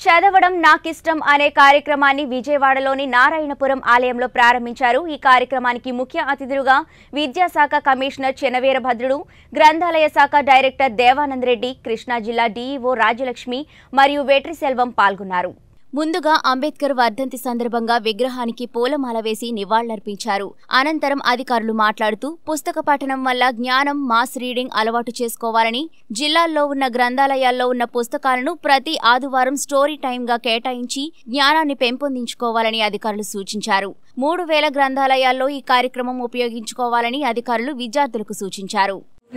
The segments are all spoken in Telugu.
చదవడం నాకిష్టం అనే కార్యక్రమాన్ని విజయవాడలోని నారాయణపురం ఆలయంలో ప్రారంభించారు। ఈ కార్యక్రమానికి ముఖ్య అతిథులుగా విద్యాశాఖ కమిషనర్ చెనవీరభద్రుడు, గ్రంథాలయ శాఖ డైరెక్టర్ దేవానంద్ రెడ్డి, కృష్ణా జిల్లా డీఈఓ రాజలక్ష్మి మరియు వేట్రిసెల్వం పాల్గొన్నారు। ముందుగా అంబేద్కర్ వర్ధంతి సందర్భంగా విగ్రహానికి పూలమాల వేసి నివాళులర్పించారు। అనంతరం అధికారులు మాట్లాడుతూ పుస్తక పఠనం వల్ల జ్ఞానం, మాస్ రీడింగ్ అలవాటు చేసుకోవాలని, జిల్లాల్లో ఉన్న గ్రంథాలయాల్లో ఉన్న పుస్తకాలను ప్రతి ఆదివారం స్టోరీ టైంగా కేటాయించి జ్ఞానాన్ని పెంపొందించుకోవాలని అధికారులు సూచించారు। 3000 గ్రంథాలయాల్లో ఈ కార్యక్రమం ఉపయోగించుకోవాలని అధికారులు విద్యార్థులకు సూచించారు।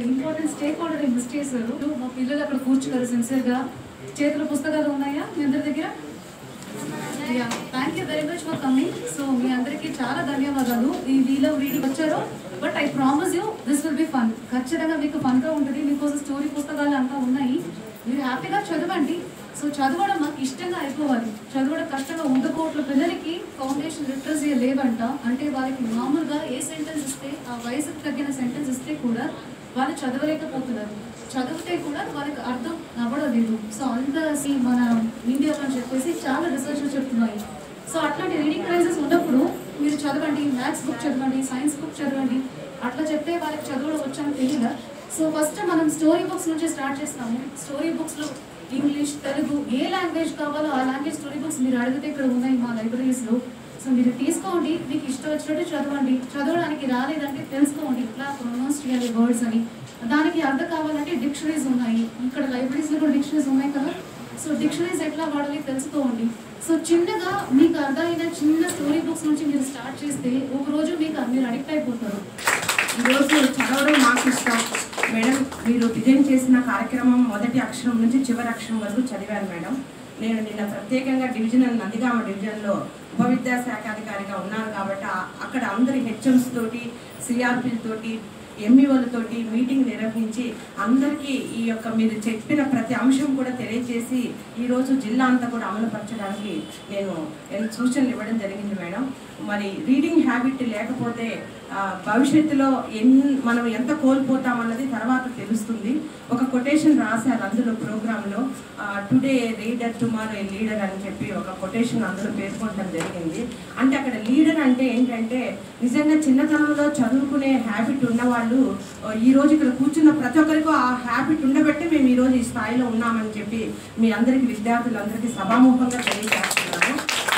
Thank you very much for coming. So మీ అందరికీ చాలా ధన్యవాదాలు। ఈ వీలో రీడింగ్ వచ్చారు, but I promise you this will be fun. ఖచ్చితంగా మీకు ఫన్గా ఉంటుంది, మీకోసం స్టోరీ పుస్తకాలు అంతా ఉన్నాయి, మీరు హ్యాపీగా చదవండి। సో చదవడం మాకు ఇష్టంగా అయిపోవాలి, చదవడం కష్టంగా ఉండకోట్ల పిల్లలకి ఫౌండేషన్ లిటరసీ లేవంట, అంటే వాళ్ళకి మామూలుగా ఏ సెంటెన్స్ ఇస్తే ఆ వయసుకు తగ్గిన సెంటెన్స్ ఇస్తే కూడా వాళ్ళు చదవలేకపోతున్నారు, చదివితే కూడా వాళ్ళకి అర్థం అవ్వడం లేదు। సో అంత మన ఇండియాలో అని చెప్పేసి చాలా రీసెర్చ్లు చెప్తున్నాయి। సో అట్లాంటి రీడింగ్ ప్రైజెస్ ఉన్నప్పుడు మీరు చదవండి, మ్యాథ్స్ బుక్ చదవండి, సైన్స్ బుక్ చదవండి, అట్లా చెప్తే వాళ్ళకి చదవడం వచ్చాను తెలియదా। సో ఫస్ట్ మనం స్టోరీ బుక్స్ నుంచి స్టార్ట్ చేస్తాము। స్టోరీ బుక్స్లో ఇంగ్లీష్, తెలుగు ఏ లాంగ్వేజ్ కావాలో ఆ లాంగ్వేజ్ స్టోరీ బుక్స్ మీరు అడిగితే ఇక్కడ ఉన్నాయి మా లైబ్రరీస్లో। సో మీరు తీసుకోండి, మీకు ఇష్టం వచ్చినట్టు చదవండి, చదవడానికి రాలేదంటే తెలుసుకోండి ఇట్లా ప్రొనౌన్స్ చేయాలి వర్డ్స్ అని, దానికి అర్థం కావాలంటే డిక్షనరీస్ ఉన్నాయి, ఇక్కడ లైబ్రరీస్లో కూడా డిక్షనరీస్ ఉన్నాయి కదా। సో డిక్షనరీస్ ఎట్లా వాడాలి తెలుసుకోండి। సో చిన్నగా మీకు అర్థమైన చిన్న స్టోరీ బుక్స్ నుంచి మీరు స్టార్ట్ చేస్తే ఒకరోజు మీరు అడిక్ట్ అయిపోతారు। ఈరోజు చదవడం నాకు ఇష్టం మేడం, మీరు డిజైన్ చేసిన కార్యక్రమం మొదటి అక్షరం నుంచి చివరి అక్షరం వరకు చదివాను మేడం। నేను నిన్న ప్రత్యేకంగా నందిగామ డివిజన్లో ఉప విద్యాశాఖ అధికారిగా ఉన్నాను కాబట్టి అక్కడ అందరి హెచ్ఎంస్ తోటి, సిఆర్పీలతోటి, ఎంఈఓలతోటి మీటింగ్ నిర్వహించి అందరికీ ఈ యొక్క మీరు చెప్పిన ప్రతి అంశం కూడా తెలియజేసి ఈరోజు జిల్లా అంతా కూడా అమలుపరచడానికి నేను సూచనలు ఇవ్వడం జరిగింది మేడం। మరి రీడింగ్ హ్యాబిట్ లేకపోతే భవిష్యత్తులో మనం ఎంత కోల్పోతామన్నది తర్వాత తెలుస్తుంది। ఒక కొటేషన్ రాశారు అందులో ప్రోగ్రాంలో, today reader tomorrow a leader అని చెప్పి ఒక కొటేషన్ అందులో పేర్కొనడం జరిగింది। అంటే అక్కడ లీడర్ అంటే ఏంటంటే నిజంగా చిన్నతనంలో చదువుకునే హ్యాబిట్ ఉన్నవాళ్ళు ఈరోజు ఇక్కడ కూర్చున్న ప్రతి ఒక్కరికి ఆ హ్యాబిట్ ఉండబట్టి మేము ఈరోజు ఈ స్థాయిలో ఉన్నామని చెప్పి మీ అందరికీ విద్యార్థులందరికీ సభాముఖంగా తెలియజేస్తున్నాను।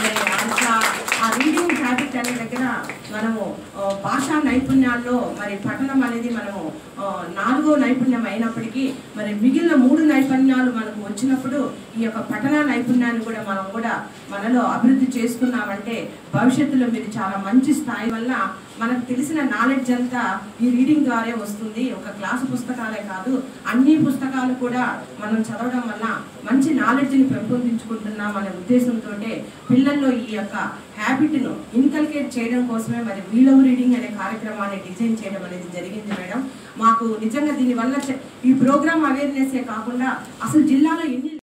ఆ రీడింగ్ హ్యాబిట్ అనే దగ్గర మనము భాషా నైపుణ్యాల్లో మరి పఠనం అనేది మనము 4వ నైపుణ్యం అయినప్పటికీ మరి మిగిలిన 3 నైపుణ్యాలు మనకు వచ్చినప్పుడు ఈ యొక్క పఠన నైపుణ్యాన్ని కూడా మనం కూడా మనలో అభివృద్ధి చేసుకున్నామంటే భవిష్యత్తులో మీరు చాలా మంచి స్థాయి వల్ల మనకు తెలిసిన నాలెడ్జ్ అంతా ఈ రీడింగ్ ద్వారే వస్తుంది। ఒక క్లాసు పుస్తకాలే కాదు, అన్ని పుస్తకాలు కూడా మనం చదవడం వల్ల మంచి నాలెడ్జ్ని పెంపొందించుకుంటున్నాం అనే ఉద్దేశంతో పిల్లల్లో ఈ యొక్క హ్యాబిట్ను ఇన్కల్కేట్ చేయడం కోసమే మరి వీల్ ఆఫ్ రీడింగ్ అనే కార్యక్రమాన్ని డిజైన్ చేయడం అనేది జరిగింది మేడం। మాకు నిజంగా దీనివల్ల ఈ ప్రోగ్రామ్ అవేర్నెస్సే కాకుండా అసలు జిల్లాలో ఎన్ని